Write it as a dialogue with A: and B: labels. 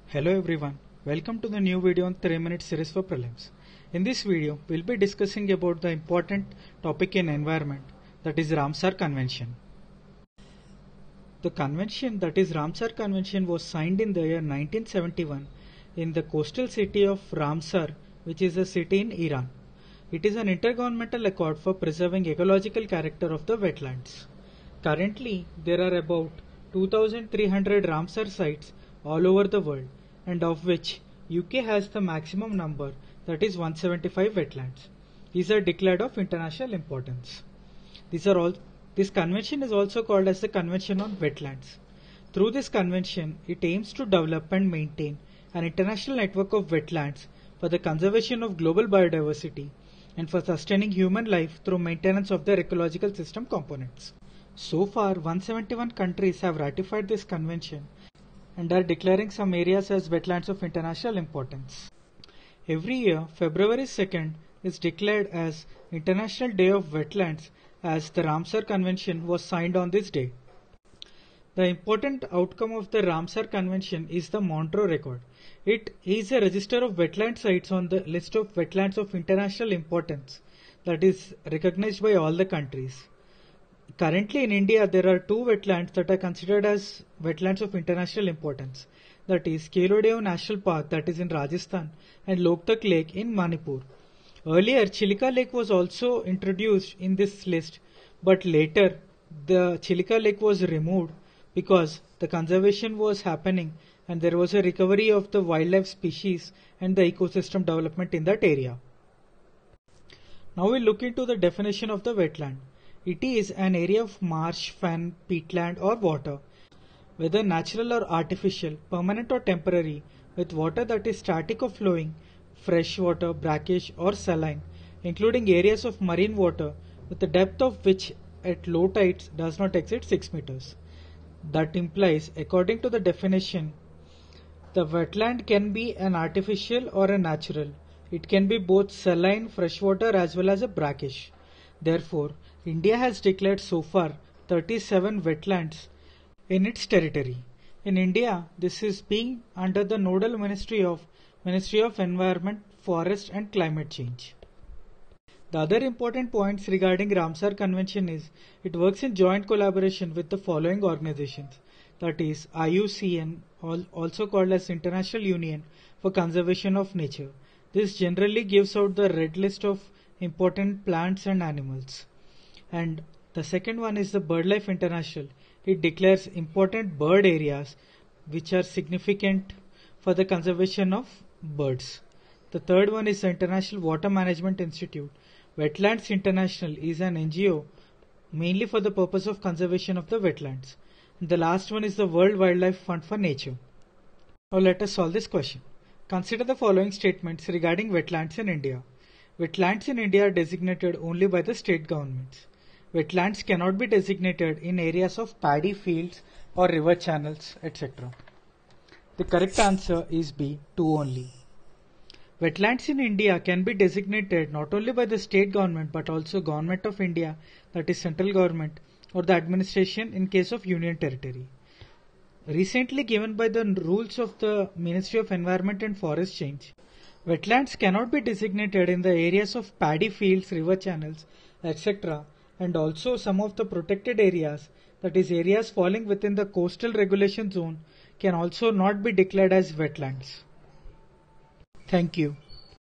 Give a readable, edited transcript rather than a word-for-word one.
A: Hello everyone, welcome to the new video on 3-minute series for prelims. In this video, we'll be discussing about the important topic in environment, that is Ramsar Convention. The convention, that is Ramsar Convention, was signed in the year 1971 in the coastal city of Ramsar, which is a city in Iran. It is an intergovernmental accord for preserving ecological character of the wetlands. Currently, there are about 2,300 Ramsar sites all over the world, and of which UK has the maximum number, that is 175 wetlands. These are declared of international importance. This convention is also called as the Convention on Wetlands. Through this convention, it aims to develop and maintain an international network of wetlands for the conservation of global biodiversity and for sustaining human life through maintenance of their ecological system components. So far, 171 countries have ratified this convention and are declaring some areas as wetlands of international importance. Every year, February 2nd is declared as International Day of Wetlands, as the Ramsar Convention was signed on this day. The important outcome of the Ramsar Convention is the Montreux Accord. It is a register of wetland sites on the list of wetlands of international importance that is recognized by all the countries. Currently in India, there are two wetlands that are considered as wetlands of international importance. That is Keoladeo National Park, that is in Rajasthan, and Loktak Lake in Manipur. Earlier, Chilka Lake was also introduced in this list, but later the Chilka Lake was removed because the conservation was happening and there was a recovery of the wildlife species and the ecosystem development in that area. Now we'll look into the definition of the wetland. It is an area of marsh, fen, peatland or water, whether natural or artificial, permanent or temporary, with water that is static or flowing, fresh water, brackish or saline, including areas of marine water with the depth of which at low tides does not exceed 6 meters. That implies, according to the definition, the wetland can be an artificial or a natural. It can be both saline, freshwater as well as a brackish. Therefore, India has declared so far 37 wetlands in its territory. In India, this is being under the nodal Ministry of Environment, Forest and Climate Change. The other important points regarding Ramsar Convention is it works in joint collaboration with the following organizations, that is IUCN, also called as International Union for Conservation of Nature. This generally gives out the red list of important plants and animals. And the second one is the BirdLife International. It declares important bird areas which are significant for the conservation of birds. The third one is the International Water Management Institute. Wetlands International is an NGO mainly for the purpose of conservation of the wetlands. And the last one is the World Wildlife Fund for Nature. Now let us solve this question. Consider the following statements regarding wetlands in India. Wetlands in India are designated only by the state governments. Wetlands cannot be designated in areas of paddy fields or river channels, etc. The correct answer is B, 2 only. Wetlands in India can be designated not only by the state government but also Government of India, that is central government, or the administration in case of union territory. Recently given by the rules of the Ministry of Environment and Forest Change, wetlands cannot be designated in the areas of paddy fields, river channels, etc. and also some of the protected areas, that is areas falling within the coastal regulation zone, can also not be declared as wetlands. Thank you.